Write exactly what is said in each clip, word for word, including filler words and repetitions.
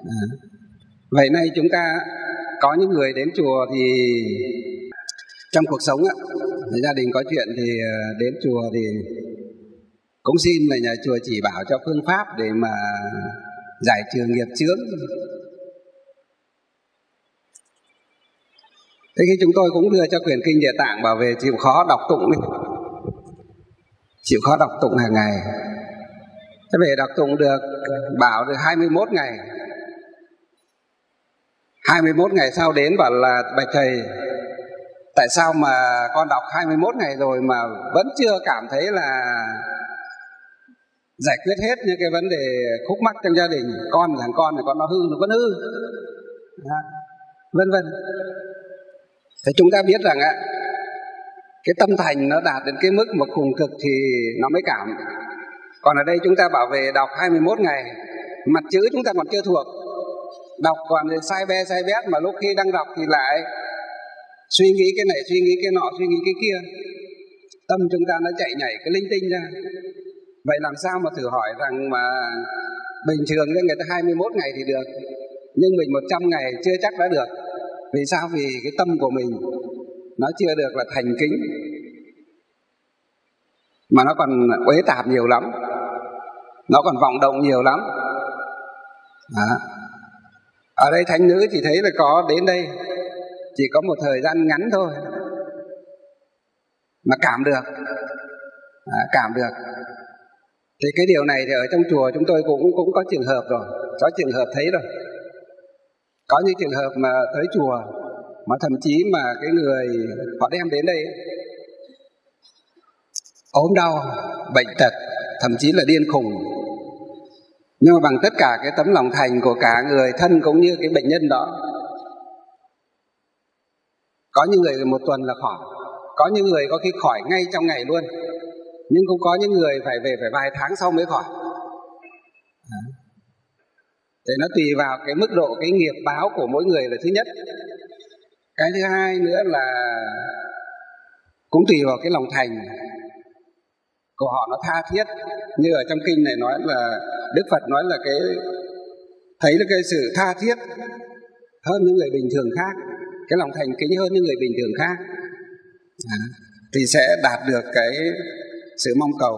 À. Vậy nay chúng ta có những người đến chùa thì trong cuộc sống á, gia đình có chuyện thì đến chùa thì cũng xin là nhà chùa chỉ bảo cho phương pháp để mà giải trừ nghiệp chướng. Thế khi chúng tôi cũng đưa cho quyển kinh Địa Tạng bảo về chịu khó đọc tụng đi, chịu khó đọc tụng hàng ngày. Thế về đọc tụng được, bảo được hai mươi mốt ngày. hai mươi mốt ngày sau đến bảo là bạch thầy, tại sao mà con đọc hai mươi mốt ngày rồi mà vẫn chưa cảm thấy là giải quyết hết những cái vấn đề khúc mắc trong gia đình. Con thằng con này con nó hư, nó vẫn hư, vân vân. Thế chúng ta biết rằng á, cái tâm thành nó đạt đến cái mức mà cùng cực thì nó mới cảm. Còn ở đây chúng ta bảo về đọc hai mươi mốt ngày, mặt chữ chúng ta còn chưa thuộc, đọc còn sai be sai bét, mà lúc khi đang đọc thì lại suy nghĩ cái này, suy nghĩ cái nọ, suy nghĩ cái kia, tâm chúng ta nó chạy nhảy cái linh tinh ra. Vậy làm sao mà thử hỏi rằng mà bình thường với người ta hai mươi mốt ngày thì được, nhưng mình một trăm ngày chưa chắc đã được. Vì sao? Vì cái tâm của mình nó chưa được là thành kính, mà nó còn uế tạp nhiều lắm, nó còn vọng động nhiều lắm. Đó. Ở đây thánh nữ chỉ thấy là có đến đây chỉ có một thời gian ngắn thôi mà cảm được, à, cảm được. Thì cái điều này thì ở trong chùa chúng tôi cũng cũng có trường hợp rồi, có trường hợp thấy rồi. Có những trường hợp mà tới chùa mà thậm chí mà cái người họ đem đến đây ốm đau, bệnh tật, thậm chí là điên khùng, nhưng mà bằng tất cả cái tấm lòng thành của cả người thân cũng như cái bệnh nhân đó, có những người một tuần là khỏi, có những người có khi khỏi ngay trong ngày luôn, nhưng cũng có những người phải về phải vài tháng sau mới khỏi. Thì nó tùy vào cái mức độ cái nghiệp báo của mỗi người là thứ nhất. Cái thứ hai nữa là cũng tùy vào cái lòng thành của họ nó tha thiết. Như ở trong kinh này nói là Đức Phật nói là cái thấy là cái sự tha thiết hơn những người bình thường khác, cái lòng thành kính hơn những người bình thường khác, à, thì sẽ đạt được cái sự mong cầu.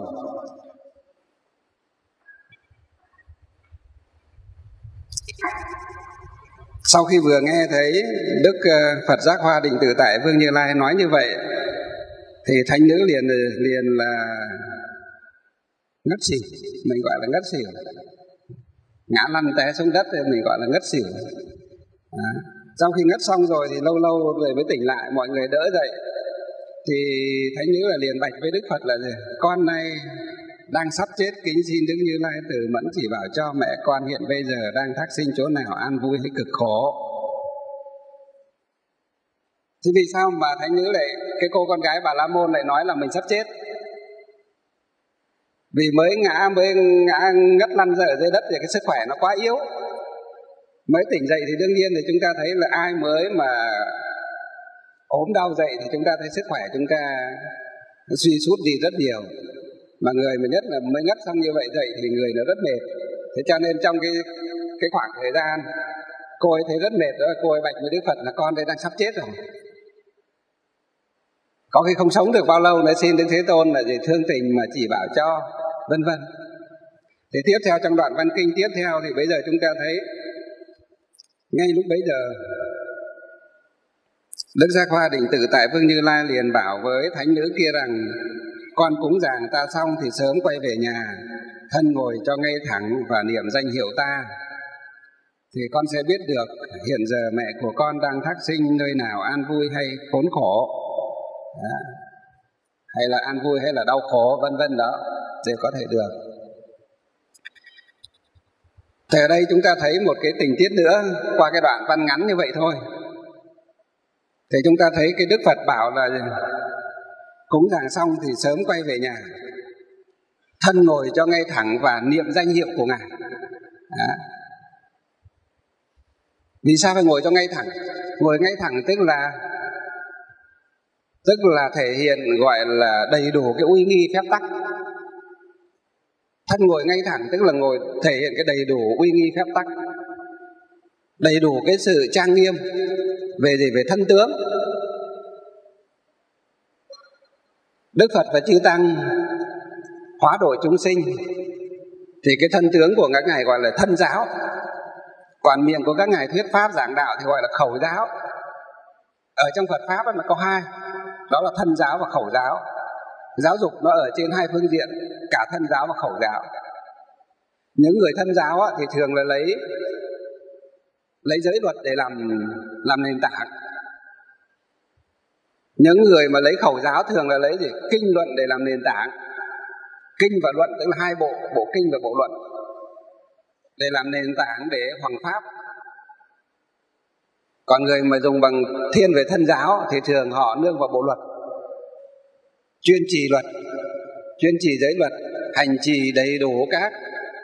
Sau khi vừa nghe thấy Đức Phật Giác Hoa Định Tự Tại Vương Như Lai nói như vậy thì thánh nữ liền liền là ngất xỉu, mình gọi là ngất xỉu, ngã lăn té xuống đất thì mình gọi là ngất xỉu. À, sau khi ngất xong rồi thì lâu lâu rồi mới tỉnh lại, mọi người đỡ dậy thì thánh nữ là liền bạch với Đức Phật là gì? Con này đang sắp chết, kính xin Đức Như Lai từ mẫn chỉ bảo cho mẹ con hiện bây giờ đang thác sinh chỗ nào, an vui hay cực khổ. Thì vì sao mà thánh nữ lại, cái cô con gái Bà La Môn lại nói là mình sắp chết? Vì mới ngã, mới ngã ngất lăn ra ở dưới đất thì cái sức khỏe nó quá yếu. Mới tỉnh dậy thì đương nhiên thì chúng ta thấy là ai mới mà ốm đau dậy thì chúng ta thấy sức khỏe chúng ta suy sút đi rất nhiều. Mà người mà nhất là mới ngất xong như vậy dậy thì người nó rất mệt. Thế cho nên trong cái cái khoảng thời gian cô ấy thấy rất mệt đó, cô ấy bạch với Đức Phật là con đây đang sắp chết rồi, có khi không sống được bao lâu nữa, xin Đức Thế Tôn là gì thương tình mà chỉ bảo cho, vân vân. Thì tiếp theo trong đoạn văn kinh tiếp theo thì bây giờ chúng ta thấy ngay lúc bấy giờ Đức Giác Hoa Định Tự Tại Vương Như Lai liền bảo với thánh nữ kia rằng con cúng dường ta xong thì sớm quay về nhà, thân ngồi cho ngay thẳng và niệm danh hiệu ta, thì con sẽ biết được hiện giờ mẹ của con đang thác sinh nơi nào, an vui hay khốn khổ, đó, hay là an vui hay là đau khổ, vân vân, đó đều có thể được. Thì ở đây chúng ta thấy một cái tình tiết nữa qua cái đoạn văn ngắn như vậy thôi. Thì chúng ta thấy cái Đức Phật bảo là cúng dường xong thì sớm quay về nhà, thân ngồi cho ngay thẳng và niệm danh hiệu của Ngài. Đó. Vì sao phải ngồi cho ngay thẳng? Ngồi ngay thẳng tức là tức là thể hiện gọi là đầy đủ cái uy nghi phép tắc. Thân ngồi ngay thẳng tức là ngồi thể hiện cái đầy đủ uy nghi phép tắc. đầy đủ cái sự trang nghiêm về gì, về thân tướng. Đức Phật và chư tăng hóa độ chúng sinh thì cái thân tướng của các ngài gọi là thân giáo, còn miệng của các ngài thuyết pháp giảng đạo thì gọi là khẩu giáo. Ở trong Phật pháp nó có hai, đó là thân giáo và khẩu giáo. Giáo dục nó ở trên hai phương diện, cả thân giáo và khẩu giáo. Những người thân giáo thì thường là lấy lấy giới luật để làm làm nền tảng. Những người mà lấy khẩu giáo thường là lấy gì? Kinh luận để làm nền tảng. Kinh và luận tức là hai bộ, bộ kinh và bộ luận, để làm nền tảng để hoằng pháp. Còn người mà dùng bằng thiên về thân giáo thì thường họ nương vào bộ luật, chuyên trì luật, chuyên trì giới luật, hành trì đầy đủ các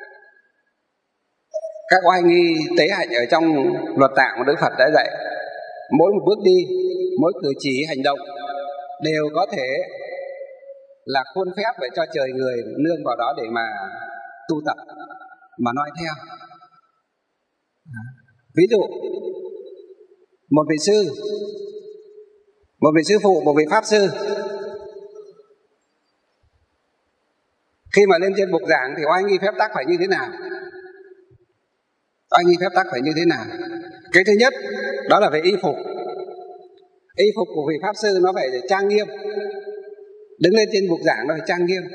các oai nghi tế hạnh ở trong luật tạng của Đức Phật đã dạy. Mỗi một bước đi, mỗi cử chỉ hành động đều có thể là khuôn phép để cho trời người nương vào đó để mà tu tập, mà noi theo. Ví dụ một vị sư, một vị sư phụ, một vị pháp sư, khi mà lên trên bục giảng thì oai nghi phép tắc phải như thế nào? Oai nghi phép tắc phải như thế nào? Cái thứ nhất đó là về y phục. Y phục của vị pháp sư nó phải trang nghiêm, đứng lên trên bục giảng nó phải trang nghiêm.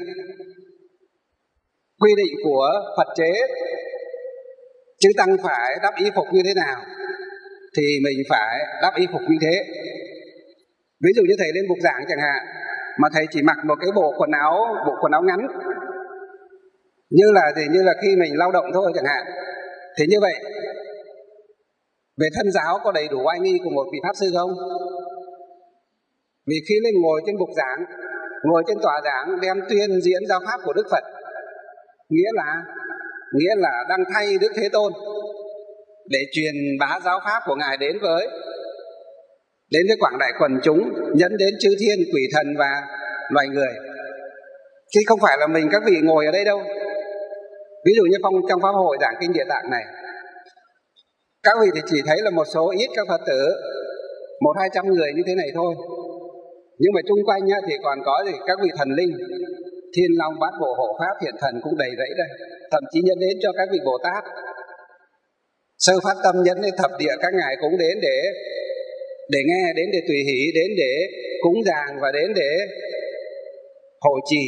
Quy định của Phật chế, chư tăng phải đắp y phục như thế nào thì mình phải đắp y phục như thế. Ví dụ như thầy lên bục giảng chẳng hạn, mà thầy chỉ mặc một cái bộ quần áo bộ quần áo ngắn, như là thì như là khi mình lao động thôi chẳng hạn, thì như vậy về thân giáo có đầy đủ oai nghi của một vị pháp sư không? Vì khi lên ngồi trên bục giảng, ngồi trên tòa giảng đem tuyên diễn giáo pháp của Đức Phật, nghĩa là nghĩa là đang thay Đức Thế Tôn để truyền bá giáo pháp của ngài đến với đến với quảng đại quần chúng, nhấn đến chư thiên, quỷ thần và loài người. Chứ không phải là mình các vị ngồi ở đây đâu. Ví dụ như phong trong pháp hội giảng kinh Địa Tạng này, các vị thì chỉ thấy là một số ít các Phật tử, một hai trăm người như thế này thôi. Nhưng mà chung quanh nhá, thì còn có gì các vị thần linh, Thiên Long, Bát Bộ, Hộ Pháp, Thiện Thần cũng đầy rẫy đây. Thậm chí nhấn đến cho các vị Bồ Tát. Sơ phát tâm nhấn đến thập địa, các ngài cũng đến để để nghe, đến để tùy hỷ, đến để cúng dường và đến để hộ trì.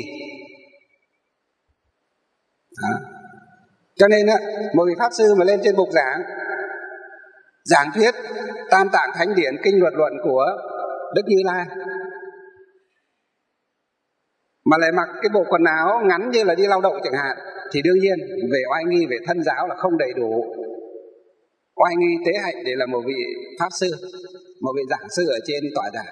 Đó. Cho nên á, một vị pháp sư mà lên trên bục giảng giảng thuyết Tam Tạng Thánh Điển, kinh luật luận của Đức Như Lai, mà lại mặc cái bộ quần áo ngắn như là đi lao động chẳng hạn, thì đương nhiên về oai nghi, về thân giáo là không đầy đủ oai nghi tế hạnh để là một vị pháp sư, một vị giảng sư ở trên tòa giảng.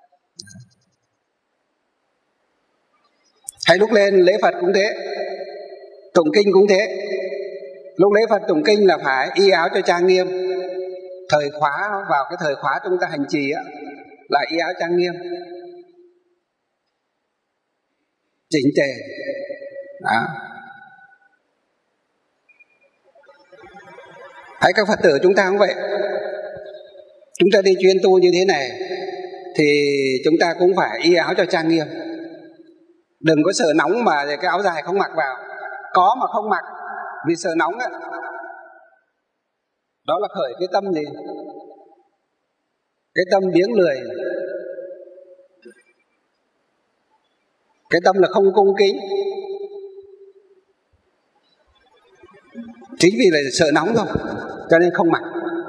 Hay lúc lên lễ Phật cũng thế, tụng kinh cũng thế. Lúc lễ Phật tụng kinh là phải y áo cho trang nghiêm. Thời khóa, vào cái thời khóa chúng ta hành trì á, là y áo trang nghiêm, chỉnh tề. Đó. Hãy các Phật tử chúng ta cũng vậy. Chúng ta đi chuyên tu như thế này thì chúng ta cũng phải y áo cho trang nghiêm. Đừng có sợ nóng mà cái áo dài không mặc vào. Có mà không mặc vì sợ nóng ấy. Đó là khởi cái tâm gì? Cái tâm biếng lười, cái tâm là không cung kính. Chính vì là sợ nóng thôi, cho nên không mặc.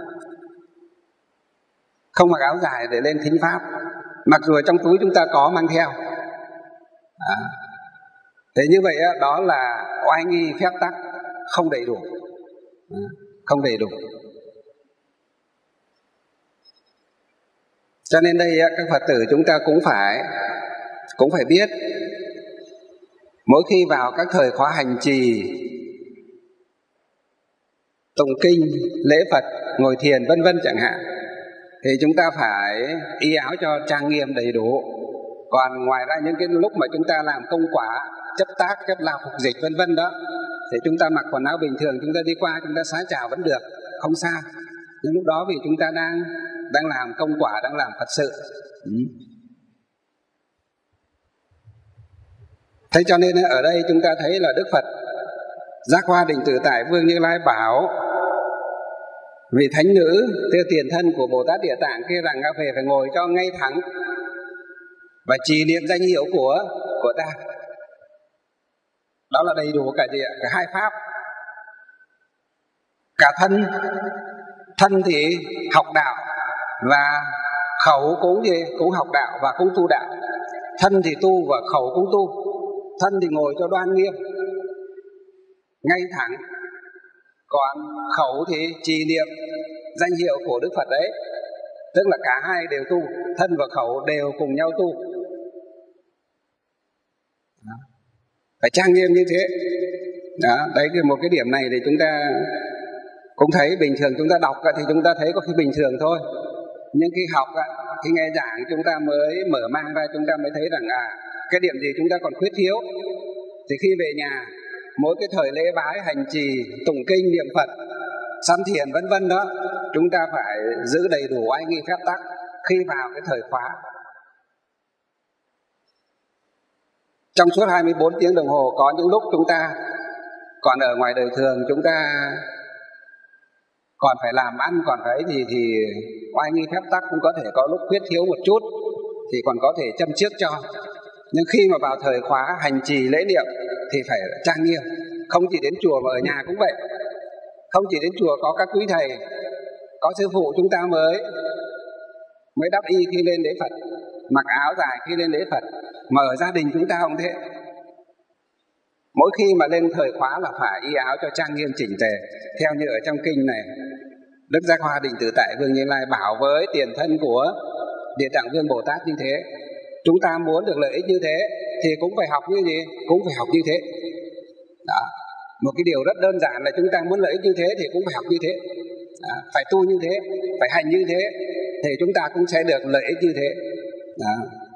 Không mặc áo dài để lên thính pháp, mặc dù ở trong túi chúng ta có mang theo. À. Thế như vậy đó là oai nghi phép tắc không đầy đủ. À. Không đầy đủ. Cho nên đây các Phật tử chúng ta cũng phải cũng phải biết, mỗi khi vào các thời khóa hành trì, tụng kinh, lễ Phật, ngồi thiền vân vân chẳng hạn, thì chúng ta phải y áo cho trang nghiêm đầy đủ. Còn ngoài ra những cái lúc mà chúng ta làm công quả, chấp tác, chấp lao phục dịch vân vân đó, thì chúng ta mặc quần áo bình thường, chúng ta đi qua chúng ta xá chào vẫn được, không sao. Nhưng lúc đó vì chúng ta đang đang làm công quả, đang làm Phật sự. Ừ. Thế cho nên ở đây chúng ta thấy là Đức Phật Giác Hoa Định Tự Tại Vương Như Lai bảo vị thánh nữ tiêu tiền thân của Bồ Tát Địa Tạng kia rằng về phải ngồi cho ngay thẳng và trì niệm danh hiệu của của ta. Đó là đầy đủ cả gì ạ? Cả hai pháp. Cả thân, thân thì học đạo và khẩu cũng gì? Cũng học đạo và cũng tu đạo. Thân thì tu và khẩu cũng tu. Thân thì ngồi cho đoan nghiêm, ngay thẳng, còn khẩu thì trì niệm danh hiệu của Đức Phật đấy. Tức là cả hai đều tu, thân và khẩu đều cùng nhau tu. Đó. Phải trang nghiêm như thế. Đó, đấy cái một cái điểm này thì chúng ta cũng thấy bình thường chúng ta đọc thì chúng ta thấy có khi bình thường thôi. Nhưng khi học, khi nghe giảng chúng ta mới mở mang ra, chúng ta mới thấy rằng à, cái điểm gì chúng ta còn khuyết thiếu. Thì khi về nhà, mỗi cái thời lễ bái, hành trì, tụng kinh, niệm Phật, sám thiền vân vân đó, chúng ta phải giữ đầy đủ oai nghi phép tắc khi vào cái thời khóa. Trong suốt hai mươi bốn tiếng đồng hồ, có những lúc chúng ta còn ở ngoài đời thường, chúng ta còn phải làm ăn, còn phải thì thì oai nghi phép tắc cũng có thể có lúc khuyết thiếu một chút, thì còn có thể châm trước cho. Nhưng khi mà vào thời khóa hành trì lễ niệm thì phải trang nghiêm. Không chỉ đến chùa mà ở nhà cũng vậy. Không chỉ đến chùa có các quý thầy, có sư phụ chúng ta mới mới đắp y khi lên lễ Phật, mặc áo dài khi lên lễ Phật. Mà ở gia đình chúng ta không thế. Mỗi khi mà lên thời khóa là phải y áo cho trang nghiêm chỉnh tề, theo như ở trong kinh này Đức Giác Hoa Định Tự Tại Vương Như Lai bảo với tiền thân của Địa Tạng Vương Bồ Tát như thế. Chúng ta muốn được lợi ích như thế thì cũng phải học như gì? Cũng phải học như thế. Đó. Một cái điều rất đơn giản là chúng ta muốn lợi ích như thế thì cũng phải học như thế. Đó. Phải tu như thế, phải hành như thế thì chúng ta cũng sẽ được lợi ích như thế. Đó.